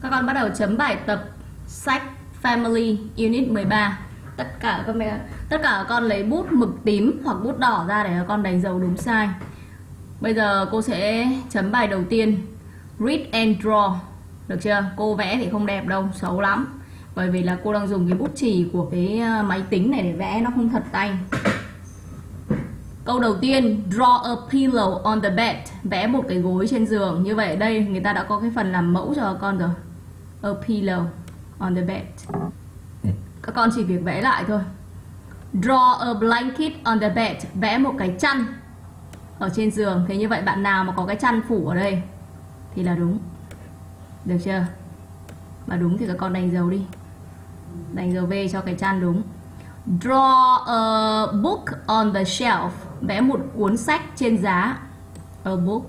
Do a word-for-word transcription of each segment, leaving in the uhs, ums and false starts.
Các con bắt đầu chấm bài tập sách Family Unit mười ba. Tất cả các mẹ, tất cả các con lấy bút mực tím hoặc bút đỏ ra để các con đánh dấu đúng sai. Bây giờ cô sẽ chấm bài đầu tiên, Read and Draw. Được chưa? Cô vẽ thì không đẹp đâu, xấu lắm. Bởi vì là cô đang dùng cái bút chì của cái máy tính này để vẽ, nó không thật tay. Câu đầu tiên, draw a pillow on the bed. Vẽ một cái gối trên giường. Như vậy ở đây người ta đã có cái phần làm mẫu cho các con rồi. A pillow on the bed. Các con chỉ việc vẽ lại thôi. Draw a blanket on the bed. Vẽ một cái chăn ở trên giường. Thế như vậy bạn nào mà có cái chăn phủ ở đây thì là đúng. Được chưa? Mà đúng thì các con đánh dấu đi. Đánh dấu V cho cái chăn đúng. Draw a book on the shelf. Vẽ một cuốn sách trên giá. A book.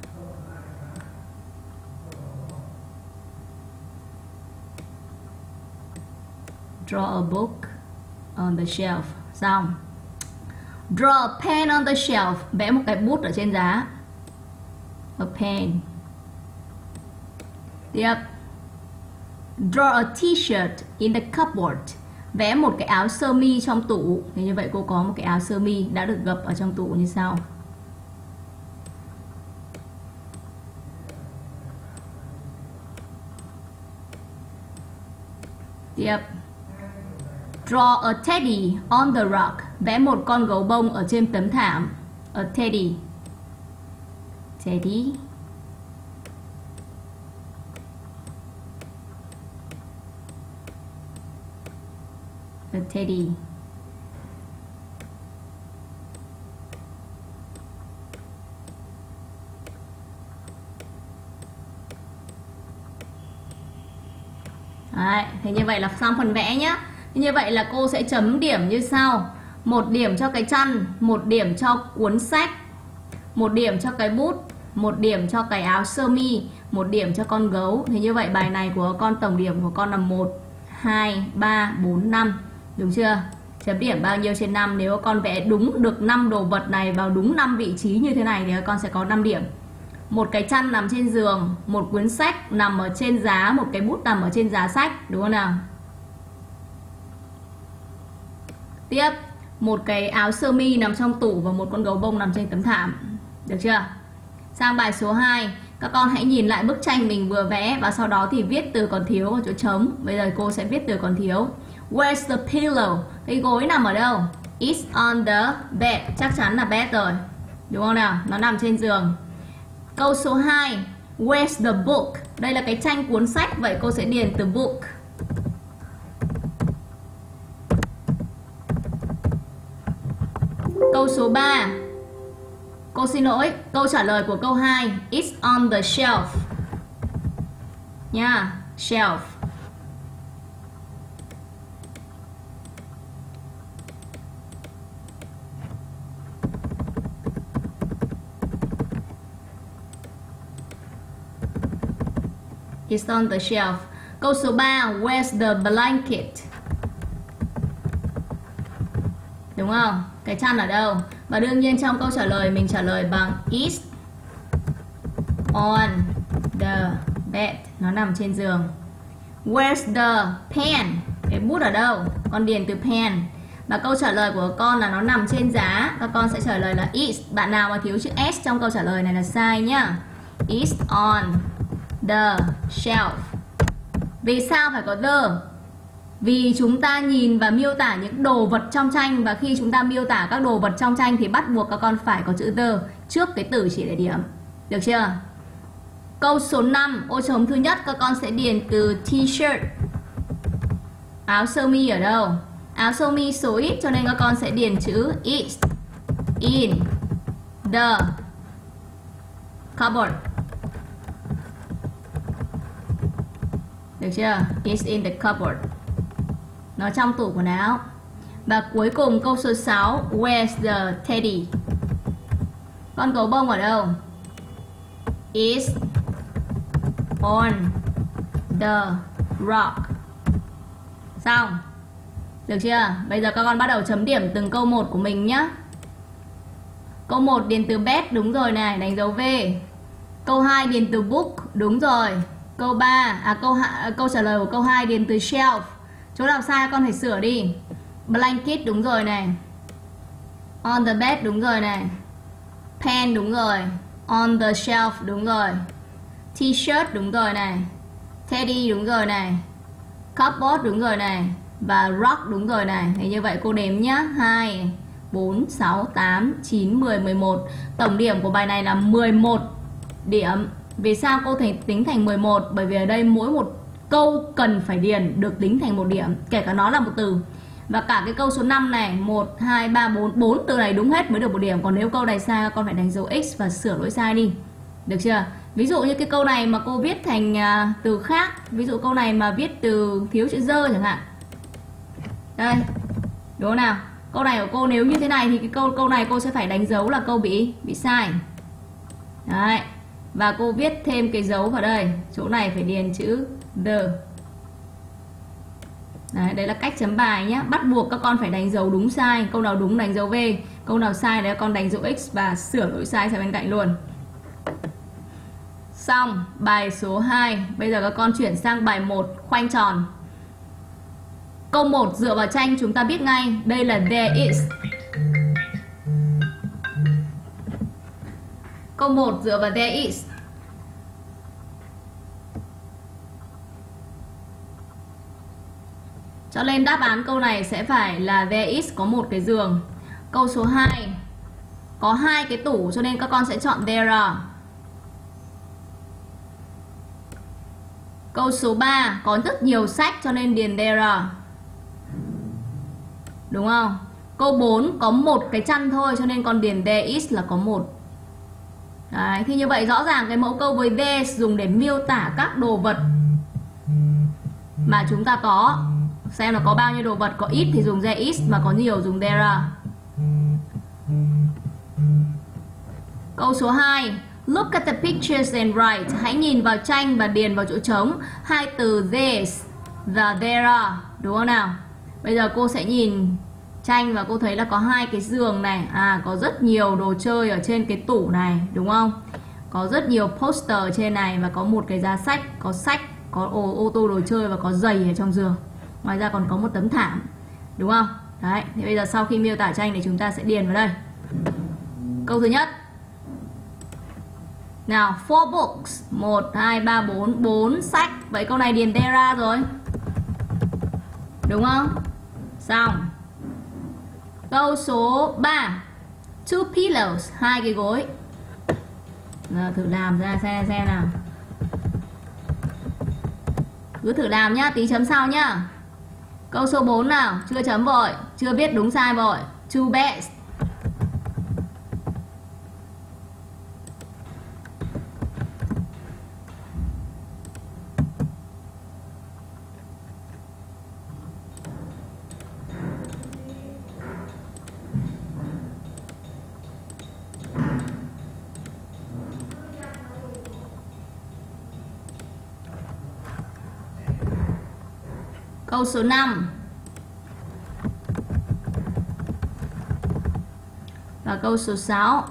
Draw a book on the shelf. Xong. Draw a pen on the shelf. Vẽ một cái bút ở trên giá. A pen. Tiếp. Draw a t-shirt in the cupboard. Vẽ một cái áo sơ mi trong tủ. Thì như vậy cô có một cái áo sơ mi đã được gập ở trong tủ như sau. Tiếp. Draw a teddy on the rug. Vẽ một con gấu bông ở trên tấm thảm. A teddy. Teddy. A teddy. Đấy, thế như vậy là xong phần vẽ nhé. Như vậy là cô sẽ chấm điểm như sau. Một điểm cho cái chăn, một điểm cho cuốn sách, một điểm cho cái bút, một điểm cho cái áo sơ mi, một điểm cho con gấu. Thế như vậy bài này của con tổng điểm của con là một, hai, ba, bốn, năm. Đúng chưa? Chấm điểm bao nhiêu trên năm? Nếu con vẽ đúng được năm đồ vật này vào đúng năm vị trí như thế này thì con sẽ có năm điểm. Một cái chăn nằm trên giường, một cuốn sách nằm ở trên giá, một cái bút nằm ở trên giá sách. Đúng không nào? Tiếp, một cái áo sơ mi nằm trong tủ và một con gấu bông nằm trên tấm thảm. Được chưa? Sang bài số hai. Các con hãy nhìn lại bức tranh mình vừa vẽ và sau đó thì viết từ còn thiếu ở chỗ trống. Bây giờ cô sẽ viết từ còn thiếu. Where's the pillow? Cái gối nằm ở đâu? It's on the bed. Chắc chắn là bed rồi. Đúng không nào? Nó nằm trên giường. Câu số hai. Where's the book? Đây là cái tranh cuốn sách. Vậy cô sẽ điền từ book. Câu số ba. Cô xin lỗi. Câu trả lời của câu hai. It's on the shelf. Nha. Shelf. It's on the shelf. Câu số ba. Where's the blanket? Đúng không? Cái chăn ở đâu? Và đương nhiên trong câu trả lời mình trả lời bằng It's on the bed. Nó nằm trên giường. Where's the pen? Cái bút ở đâu? Con điền từ pen. Và câu trả lời của con là nó nằm trên giá. Các con sẽ trả lời là It's. Bạn nào mà thiếu chữ S trong câu trả lời này là sai nhá. It's on the shelf. Vì sao phải có the? Vì chúng ta nhìn và miêu tả những đồ vật trong tranh. Và khi chúng ta miêu tả các đồ vật trong tranh thì bắt buộc các con phải có chữ the trước cái từ chỉ để điểm. Được chưa? Câu số năm. Ô trống thứ nhất các con sẽ điền từ t-shirt. Áo sơ mi ở đâu? Áo sơ mi số ít cho nên các con sẽ điền chữ is in the cupboard. Được chưa? It's in the cupboard. Nó trong tủ quần áo. Và cuối cùng câu số sáu. Where's the teddy? Con gấu bông ở đâu? It's on the rock. Xong. Được chưa? Bây giờ các con bắt đầu chấm điểm từng câu một của mình nhé. Câu một điền từ bed, đúng rồi này, đánh dấu V. Câu hai điền từ book, đúng rồi. Câu ba, à câu hạ, câu trả lời của câu hai điền từ shelf. Chỗ nào sai con phải sửa đi. Blanket đúng rồi này. On the bed đúng rồi này. Pen đúng rồi. On the shelf đúng rồi. T-shirt đúng rồi này. Teddy đúng rồi này. Cupboard đúng rồi này. Và rock đúng rồi này. Thế như vậy cô đếm nhá. hai, bốn, sáu, tám, chín, mười, mười một. Tổng điểm của bài này là mười một điểm. Vì sao cô thể tính thành mười một? Bởi vì ở đây mỗi một câu cần phải điền được tính thành một điểm, kể cả nó là một từ. Và cả cái câu số năm này, một, hai, ba, bốn, bốn từ này đúng hết mới được một điểm. Còn nếu câu này sai con phải đánh dấu X và sửa lỗi sai đi. Được chưa? Ví dụ như cái câu này mà cô viết thành uh, từ khác. Ví dụ câu này mà viết từ thiếu chữ dơ chẳng hạn. Đây, đúng không nào? Câu này của cô nếu như thế này thì cái câu câu này cô sẽ phải đánh dấu là câu bị bị sai. Đấy. Và cô viết thêm cái dấu vào đây. Chỗ này phải điền chữ the. Đấy, đấy là cách chấm bài nhé. Bắt buộc các con phải đánh dấu đúng sai. Câu nào đúng đánh dấu V, câu nào sai đấy con đánh dấu X và sửa lỗi sai sang bên cạnh luôn. Xong bài số hai. Bây giờ các con chuyển sang bài một, khoanh tròn. Câu một dựa vào tranh chúng ta biết ngay. Đây là there is. Câu một dựa vào there is. Cho nên đáp án câu này sẽ phải là there is có một cái giường. Câu số hai có hai cái tủ cho nên các con sẽ chọn there are. Câu số ba có rất nhiều sách cho nên điền there are. Đúng không? Câu bốn có một cái chăn thôi cho nên con điền there is là có một. Đấy, thì như vậy rõ ràng cái mẫu câu với there dùng để miêu tả các đồ vật mà chúng ta có. Xem là có bao nhiêu đồ vật, có ít thì dùng there is, mà có nhiều dùng there are. Câu số hai, look at the pictures and write. Hãy nhìn vào tranh và điền vào chỗ trống hai từ there's và there are, đúng không nào? Bây giờ cô sẽ nhìn tranh và cô thấy là có hai cái giường này. À, có rất nhiều đồ chơi ở trên cái tủ này, đúng không? Có rất nhiều poster ở trên này và có một cái giá sách, có sách, có ô, ô tô đồ chơi và có giày ở trong giường. Ngoài ra còn có một tấm thảm, đúng không? Đấy, thì bây giờ sau khi miêu tả tranh thì chúng ta sẽ điền vào đây. Câu thứ nhất. Nào, four books. một, hai, ba, bốn. bốn sách. Vậy câu này điền there are rồi. Đúng không? Xong. Câu số ba. Two pillows. Hai cái gối. Nào, thử làm ra xem xem nào. Cứ thử làm nhá, tí chấm sau nhá. Câu số bốn nào, chưa chấm vội, chưa viết đúng sai vội. Two beds. Câu số năm. Và câu số sáu.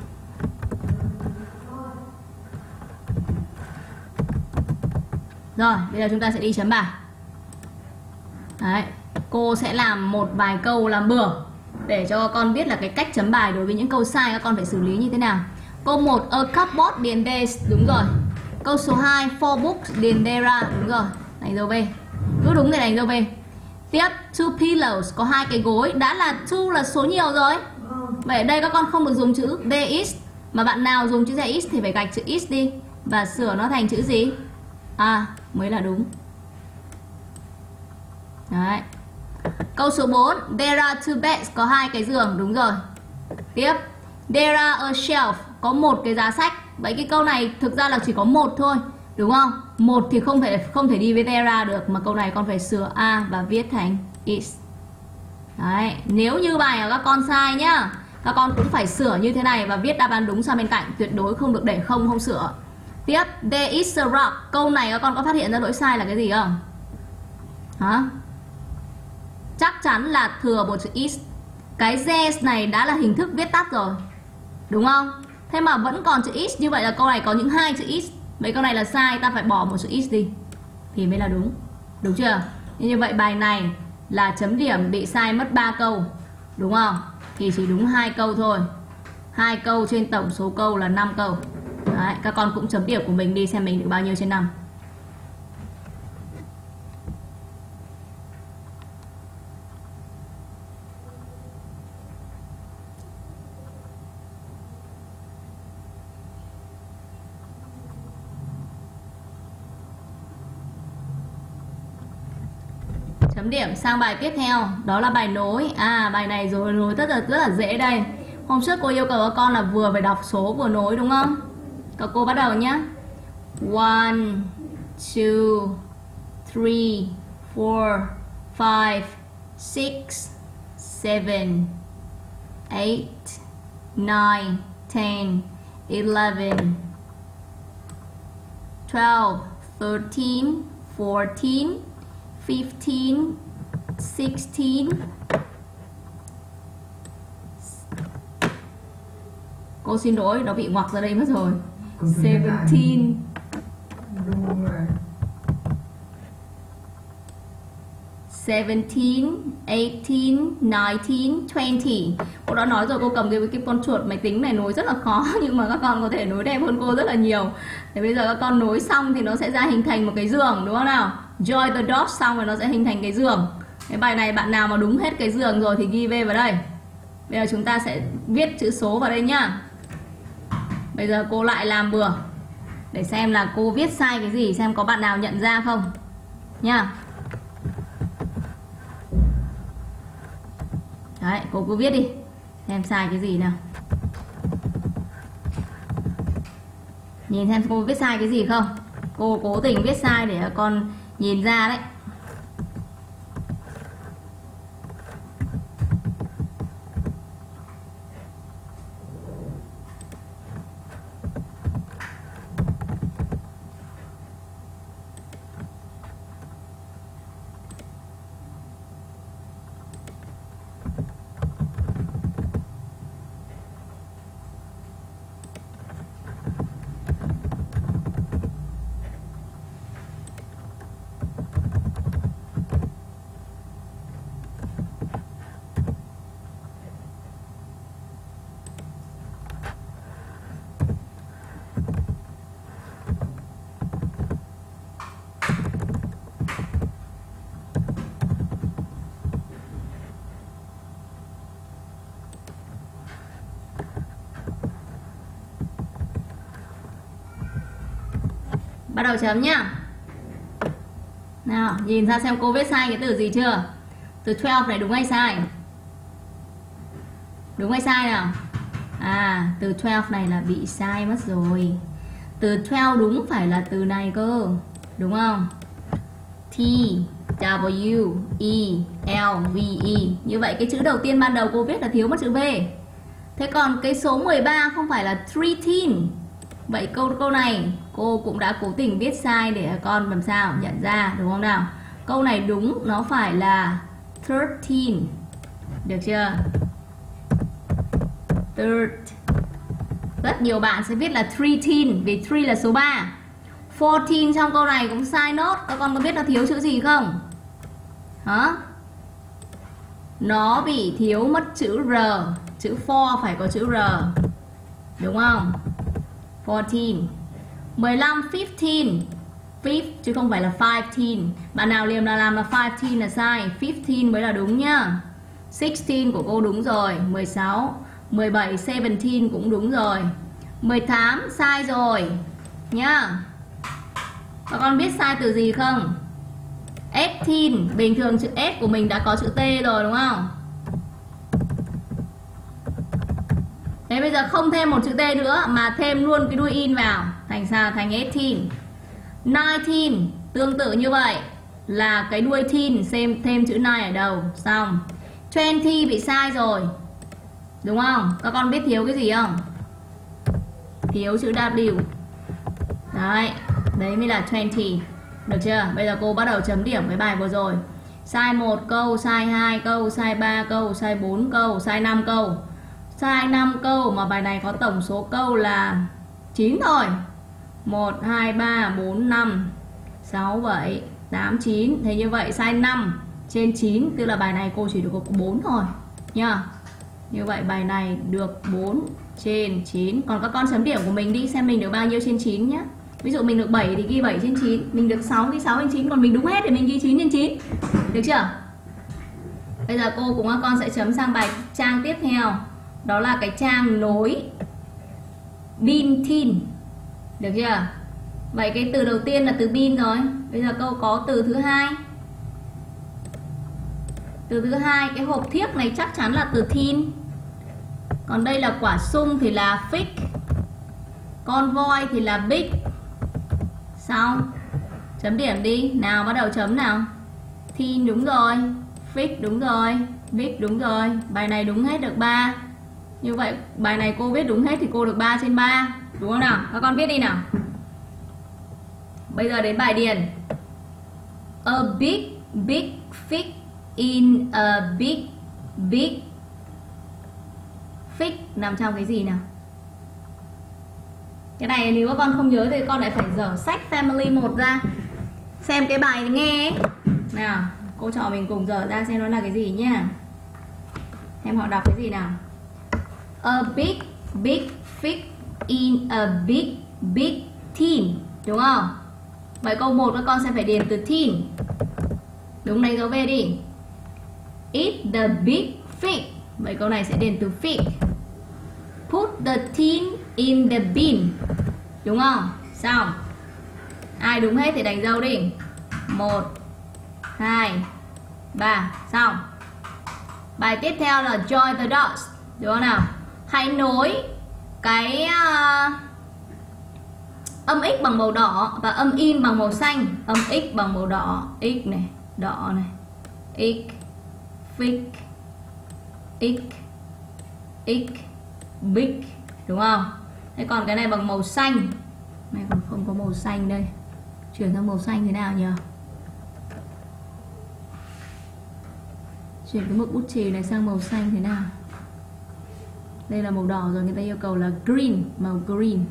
Rồi, bây giờ chúng ta sẽ đi chấm bài. Đấy, cô sẽ làm một vài câu làm bừa để cho con biết là cái cách chấm bài đối với những câu sai các con phải xử lý như thế nào. Câu một, a cupboard điền there's, đúng rồi. Câu số hai, four books điền there are, đúng rồi. Đánh dấu V. Cứ đúng để đánh dấu V. Tiếp, two pillows, có hai cái gối. Đã là two là số nhiều rồi. Vậy ở đây các con không được dùng chữ there is, mà bạn nào dùng chữ there is thì phải gạch chữ is đi và sửa nó thành chữ gì? À, mới là đúng. Đấy. Câu số bốn, there are two beds, có hai cái giường, đúng rồi. Tiếp, there are a shelf, có một cái giá sách. Vậy cái câu này thực ra là chỉ có một thôi, đúng không? Một thì không thể không thể đi với there are được, mà câu này con phải sửa a và viết thành is. Đấy, nếu như bài của các con sai nhá, các con cũng phải sửa như thế này và viết đáp án đúng sang bên cạnh, tuyệt đối không được để không không sửa. Tiếp, there is a rock. Câu này các con có phát hiện ra lỗi sai là cái gì không? Hả? Chắc chắn là thừa một chữ is. Cái there này đã là hình thức viết tắt rồi, đúng không? Thế mà vẫn còn chữ is, như vậy là câu này có những hai chữ is. Mấy câu này là sai, ta phải bỏ một chữ is đi thì mới là đúng. Đúng chưa? Như vậy bài này là chấm điểm bị sai mất ba câu. Đúng không? Thì chỉ đúng hai câu thôi. Hai câu trên tổng số câu là năm câu. Đấy, các con cũng chấm điểm của mình đi xem mình được bao nhiêu trên năm. Chấm điểm sang bài tiếp theo, đó là bài nối. À, bài này rồi nối rất là rất là dễ đây. Hôm trước cô yêu cầu các con là vừa phải đọc số vừa nối đúng không? Các cô bắt đầu nhé. One, two, three, four, five, six, seven, eight, nine, ten, eleven, twelve, thirteen, fourteen, fifteen, sixteen. Cô xin lỗi, nó bị ngoặc ra đây mất rồi. seventeen, seventeen, eighteen, nineteen, twenty. Cô đã nói rồi, cô cầm cái, cái con chuột máy tính này nối rất là khó, nhưng mà các con có thể nối đẹp hơn cô rất là nhiều. Thế bây giờ các con nối xong thì nó sẽ ra hình thành một cái giường, đúng không nào? Join the dots xong rồi nó sẽ hình thành cái giường. Cái bài này bạn nào mà đúng hết cái giường rồi thì ghi V vào đây. Bây giờ chúng ta sẽ viết chữ số vào đây nhá. Bây giờ cô lại làm bừa để xem là cô viết sai cái gì, xem có bạn nào nhận ra không nhá. Đấy, cô cứ viết đi xem sai cái gì nào. Nhìn xem cô viết sai cái gì không. Cô cố tình viết sai để con nhìn ra đấy. Bắt đầu chấm nhá. Nào, nhìn ra xem cô viết sai cái từ gì chưa? Từ twelve này đúng hay sai? Đúng hay sai nào? À, từ twelve này là bị sai mất rồi. Từ twelve đúng phải là từ này cơ. Đúng không? T, W, E, L, V, E. Như vậy cái chữ đầu tiên ban đầu cô viết là thiếu mất chữ V. Thế còn cái số mười ba không phải là thirteen. Vậy câu câu này cô cũng đã cố tình viết sai để con làm sao nhận ra, đúng không nào? Câu này đúng, nó phải là thirteen. Được chưa? Third. Rất nhiều bạn sẽ viết là thirteen vì three là số ba. fourteen trong câu này cũng sai nốt. Các con có biết nó thiếu chữ gì không? Hả? Nó bị thiếu mất chữ R. Chữ four phải có chữ R. Đúng không? fourteen. mười lăm, fifteen. Fifth chứ không phải là fifteen. Bạn nào liềm là làm là fifteen là sai, fifteen mới là đúng nhá. sixteen của cô đúng rồi. Mười sáu, mười bảy, seventeen cũng đúng rồi. Mười tám sai rồi nhá. Các con biết sai từ gì không? eighteen. Bình thường chữ S của mình đã có chữ T rồi đúng không? Thế bây giờ không thêm một chữ T nữa mà thêm luôn cái đuôi in vào, thành sao? Thành eighteen. nineteen tương tự như vậy, là cái đuôi teen xem thêm chữ nine ở đầu, xong. twenty bị sai rồi. Đúng không? Các con biết thiếu cái gì không? Thiếu chữ W. Đấy, đấy mới là twenty. Được chưa? Bây giờ cô bắt đầu chấm điểm với bài vừa rồi. Sai một câu, sai hai câu, sai ba câu, sai bốn câu, sai năm câu. Sai năm câu mà bài này có tổng số câu là chín thôi. một, hai, ba, bốn, năm, sáu, bảy, tám, chín. Thế như vậy sai năm trên chín, tức là bài này cô chỉ được có bốn thôi nhá. Như vậy bài này được bốn trên chín. Còn các con chấm điểm của mình đi, xem mình được bao nhiêu trên chín nhá. Ví dụ mình được bảy thì ghi bảy trên chín, mình được sáu ghi sáu trên chín, còn mình đúng hết thì mình ghi chín trên chín. Được chưa? Bây giờ cô cùng các con sẽ chấm sang bài trang tiếp theo. Đó là cái trang nối bin tin. Được chưa? Vậy cái từ đầu tiên là từ bin rồi. Bây giờ câu có từ thứ hai. Từ thứ hai, cái hộp thiếc này chắc chắn là từ thin. Còn đây là quả sung thì là fig. Con voi thì là big. Xong. Chấm điểm đi. Nào bắt đầu chấm nào. Thin đúng rồi, fig đúng rồi, big đúng rồi. Bài này đúng hết được ba. Như vậy bài này cô viết đúng hết thì cô được ba trên ba. Đúng không nào? Các con viết đi nào. Bây giờ đến bài điền. A big big fig in a big big fig nằm trong cái gì nào? Cái này nếu các con không nhớ thì con lại phải dở sách Family một ra, xem cái bài nghe ấy. Nào, cô trò mình cùng dở ra xem nó là cái gì nhá. Em họ đọc cái gì nào? A big big fig in a big big tin. Đúng không? Vậy câu một các con sẽ phải điền từ tin. Đúng, đánh dấu V đi. Eat the big fig. Vậy câu này sẽ điền từ fig. Put the tin in the bin. Đúng không? Xong. Ai đúng hết thì đánh dấu đi. Một, hai, ba. Xong. Bài tiếp theo là join the dots. Đúng không nào? Hãy nối cái uh, âm x bằng màu đỏ và âm in bằng màu xanh. Âm x bằng màu đỏ, x này, đỏ này, x, fig, x, x, big. Đúng không? Thế còn cái này bằng màu xanh. Này còn không có màu xanh đây. Chuyển sang màu xanh thế nào nhỉ? Chuyển cái mực bút chì này sang màu xanh thế nào? Đây là màu đỏ rồi, người ta yêu cầu là green, màu green.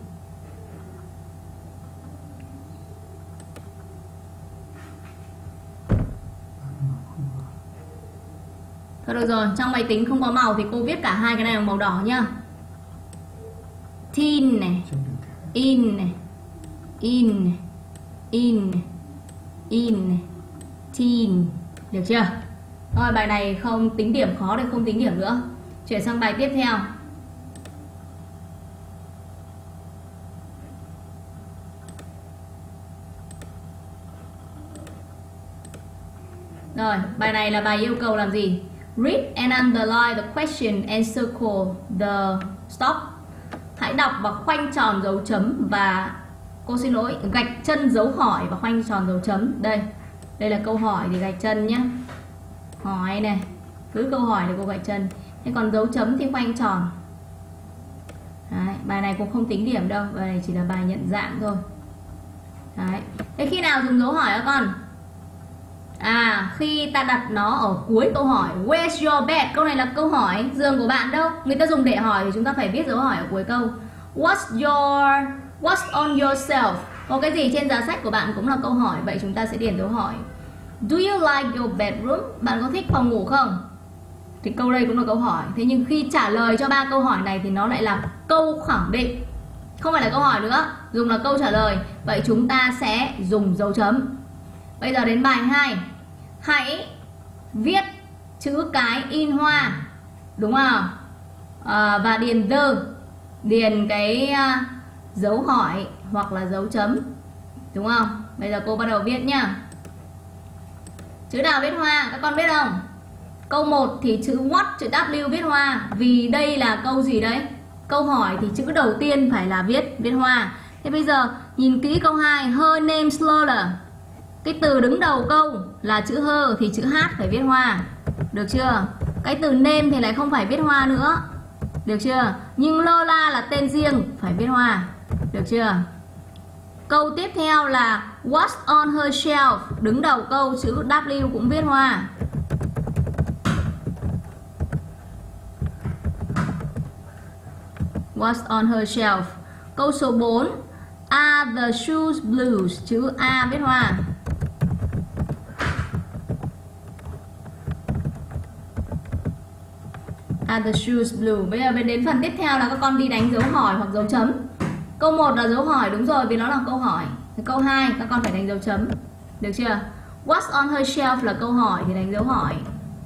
Thôi được rồi, trong máy tính không có màu thì cô viết cả hai cái này bằng màu đỏ nhá. Tin này, in này, in này, in này, in này, tin. Được chưa? Rồi bài này không tính điểm, khó để không tính điểm nữa. Chuyển sang bài tiếp theo. Rồi, bài này là bài yêu cầu làm gì? Read and underline the question and circle the stop. Hãy đọc và khoanh tròn dấu chấm và cô xin lỗi, gạch chân dấu hỏi và khoanh tròn dấu chấm. Đây, đây là câu hỏi thì gạch chân nhé. Hỏi này, cứ câu hỏi thì cô gạch chân. Thế còn dấu chấm thì khoanh tròn. Đấy, bài này cũng không tính điểm đâu, bài này chỉ là bài nhận dạng thôi. Đấy. Thế khi nào dùng dấu hỏi các con? À, khi ta đặt nó ở cuối câu hỏi. Where's your bed? Câu này là câu hỏi. Giường của bạn đâu? Người ta dùng để hỏi thì chúng ta phải viết dấu hỏi ở cuối câu. What's your What's on yourself? Có cái gì trên giá sách của bạn cũng là câu hỏi. Vậy chúng ta sẽ điền dấu hỏi. Do you like your bedroom? Bạn có thích phòng ngủ không? Thì câu đây cũng là câu hỏi. Thế nhưng khi trả lời cho ba câu hỏi này thì nó lại là câu khẳng định, không phải là câu hỏi nữa, dùng là câu trả lời. Vậy chúng ta sẽ dùng dấu chấm. Bây giờ đến bài hai. Hãy viết chữ cái in hoa. Đúng không? À, và điền the, điền cái uh, dấu hỏi hoặc là dấu chấm. Đúng không? Bây giờ cô bắt đầu viết nhá. Chữ nào viết hoa? Các con biết không? Câu một thì chữ what, chữ W viết hoa. Vì đây là câu gì đấy? Câu hỏi thì chữ đầu tiên phải là viết viết hoa. Thế bây giờ nhìn kỹ câu hai. Her name's Lola. Cái từ đứng đầu câu là chữ her thì chữ h phải viết hoa. Được chưa? Cái từ name thì lại không phải viết hoa nữa. Được chưa? Nhưng Lola là tên riêng, phải viết hoa. Được chưa? Câu tiếp theo là what's on her shelf. Đứng đầu câu chữ W cũng viết hoa. What's on her shelf. Câu số bốn. Are the shoes blue? Chữ A viết hoa. Are the shoes blue? Bây giờ đến phần tiếp theo là các con đi đánh dấu hỏi hoặc dấu chấm. Câu một là dấu hỏi đúng rồi vì nó là câu hỏi. Câu hai các con phải đánh dấu chấm. Được chưa? What's on her shelf là câu hỏi thì đánh dấu hỏi.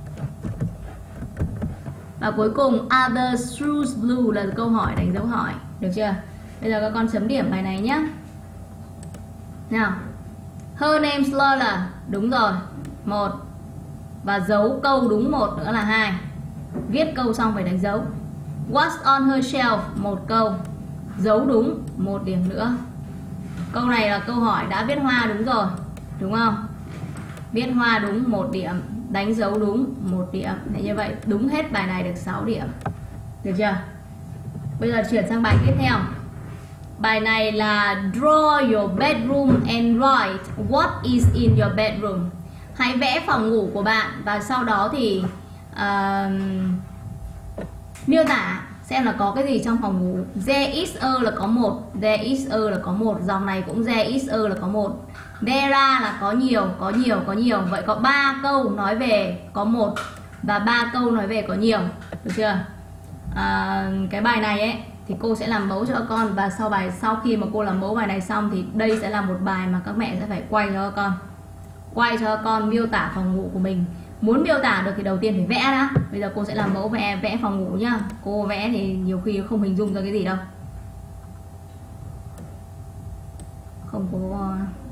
Và cuối cùng are the shoes blue là câu hỏi đánh dấu hỏi. Được chưa? Bây giờ các con chấm điểm bài này nhé. Nào. Her name's Lola. Đúng rồi. Một. Và dấu câu đúng một nữa là hai. Viết câu xong phải đánh dấu. What's on her shelf? Một câu. Dấu đúng một điểm nữa. Câu này là câu hỏi đã viết hoa đúng rồi. Đúng không? Viết hoa đúng một điểm. Đánh dấu đúng một điểm. Để như vậy đúng hết bài này được sáu điểm. Được chưa? Bây giờ chuyển sang bài tiếp theo. Bài này là draw your bedroom and write what is in your bedroom. Hãy vẽ phòng ngủ của bạn và sau đó thì uh, miêu tả xem là có cái gì trong phòng ngủ. There is a là có một, there is a là có một, dòng này cũng there is a là có một. There are là có nhiều, có nhiều, có nhiều. Vậy có ba câu nói về có một và ba câu nói về có nhiều. Được chưa? À, cái bài này ấy thì cô sẽ làm mẫu cho các con và sau bài sau khi mà cô làm mẫu bài này xong thì đây sẽ là một bài mà các mẹ sẽ phải quay cho các con. Quay cho các con miêu tả phòng ngủ của mình. Muốn miêu tả được thì đầu tiên phải vẽ đã. Bây giờ cô sẽ làm mẫu vẽ vẽ phòng ngủ nhá. Cô vẽ thì nhiều khi không hình dung ra cái gì đâu. Không có.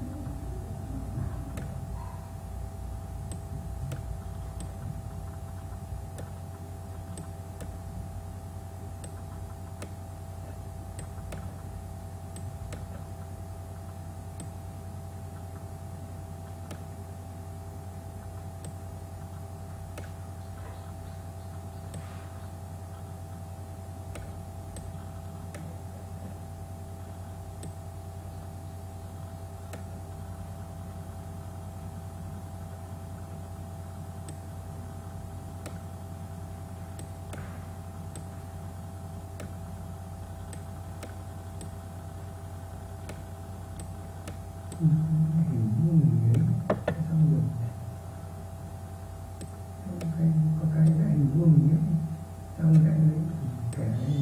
Hình như mình ấy xong rồi cái có cái hình vuông mình ấy xong cái ấy kẻ này.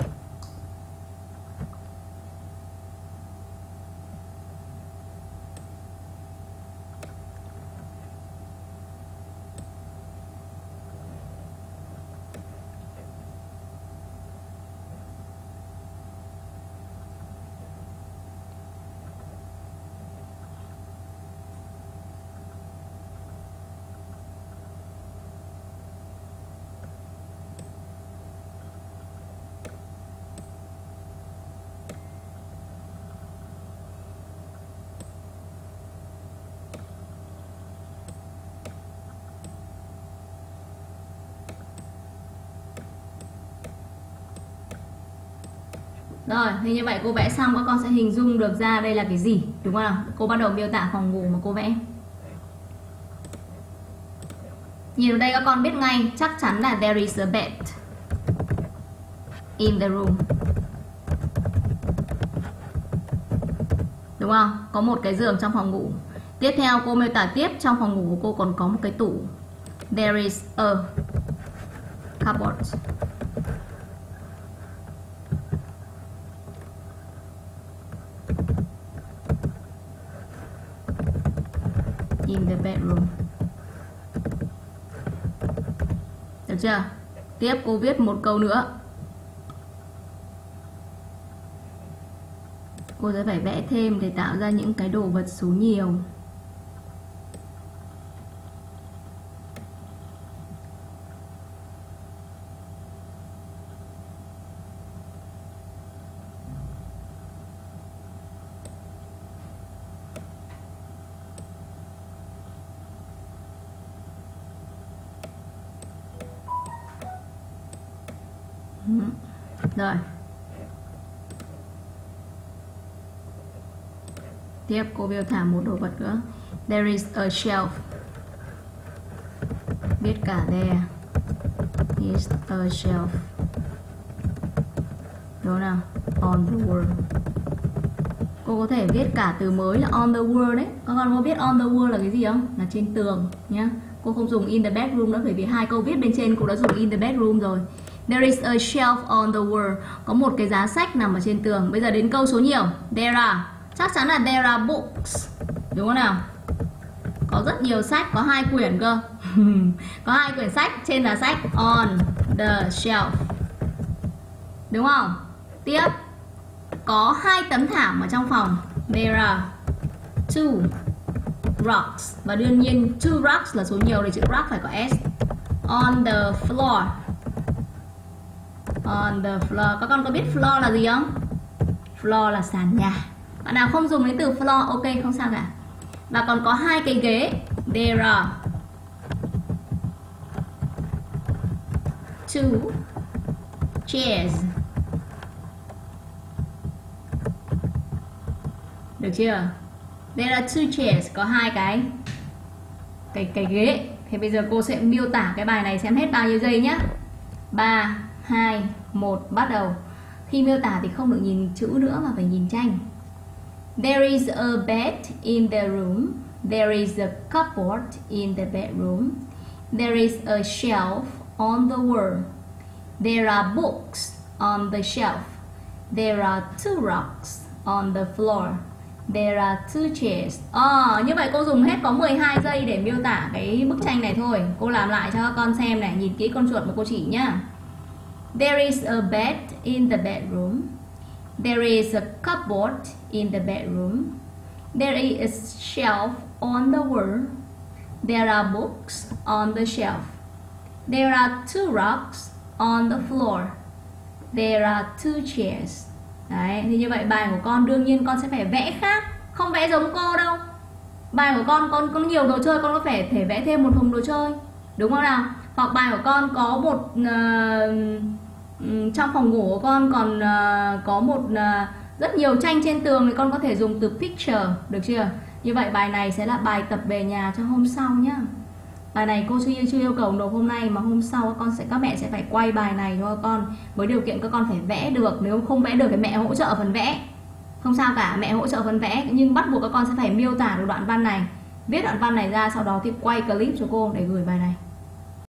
Rồi, thì như vậy cô vẽ xong các con sẽ hình dung được ra đây là cái gì, đúng không nào? Cô bắt đầu miêu tả phòng ngủ mà cô vẽ. Nhìn ở đây các con biết ngay, chắc chắn là there is a bed in the room. Đúng không? Có một cái giường trong phòng ngủ. Tiếp theo cô miêu tả tiếp trong phòng ngủ của cô còn có một cái tủ. There is a cupboard. In the bedroom. Được chưa? Tiếp cô viết một câu nữa. Cô sẽ phải vẽ thêm để tạo ra những cái đồ vật số nhiều. Rồi. Tiếp cô miêu tả một đồ vật nữa. There is a shelf. Biết cả there is a shelf. Đúng nào? On the wall. Cô có thể viết cả từ mới là on the wall đấy. Các con có biết on the wall là cái gì không? Là trên tường nhá. Cô không dùng in the bedroom nữa bởi vì hai câu viết bên trên cô đã dùng in the bedroom rồi. There is a shelf on the wall. Có một cái giá sách nằm ở trên tường. Bây giờ đến câu số nhiều. There are. Chắc chắn là there are books. Đúng không nào? Có rất nhiều sách, có hai quyển cơ. Có hai quyển sách, trên là sách on the shelf. Đúng không? Tiếp. Có hai tấm thảm ở trong phòng. There are two rocks. Và đương nhiên two rocks là số nhiều thì chữ rock phải có S. On the floor. On the floor. Các con có biết floor là gì không? Floor là sàn nhà. Bạn nào không dùng đến từ floor, ok, không sao cả. Và còn có hai cái ghế. There are two chairs. Được chưa? There are two chairs. Có hai cái cái cái ghế. Thì bây giờ cô sẽ miêu tả cái bài này xem hết bao nhiêu giây nhá. Ba, hai, một, bắt đầu. Khi miêu tả thì không được nhìn chữ nữa mà phải nhìn tranh. There is a bed in the room. There is a cupboard in the bedroom. There is a shelf on the wall. There are books on the shelf. There are two rocks on the floor. There are two chairs. À, như vậy cô dùng hết có mười hai giây để miêu tả cái bức tranh này thôi. Cô làm lại cho các con xem này, nhìn kỹ con chuột mà cô chỉ nhá. There is a bed in the bedroom. There is a cupboard in the bedroom. There is a shelf on the wall. There are books on the shelf. There are two rocks on the floor. There are two chairs. Đấy, thì như vậy bài của con đương nhiên con sẽ phải vẽ khác, không vẽ giống cô đâu. Bài của con con có nhiều đồ chơi, con có phải thể vẽ thêm một thùng đồ chơi, đúng không nào? Hoặc bài của con có một uh, trong phòng ngủ của con còn uh, có một uh, rất nhiều tranh trên tường thì con có thể dùng từ picture, được chưa? Như vậy bài này sẽ là bài tập về nhà cho hôm sau nhá. Bài này cô chưa, chưa yêu cầu nộp hôm nay, mà hôm sau con sẽ các mẹ sẽ phải quay bài này cho con, với điều kiện các con phải vẽ được. Nếu không vẽ được thì mẹ hỗ trợ phần vẽ, không sao cả, mẹ hỗ trợ phần vẽ, nhưng bắt buộc các con sẽ phải miêu tả được đoạn văn này, viết đoạn văn này ra, sau đó thì quay clip cho cô để gửi bài này.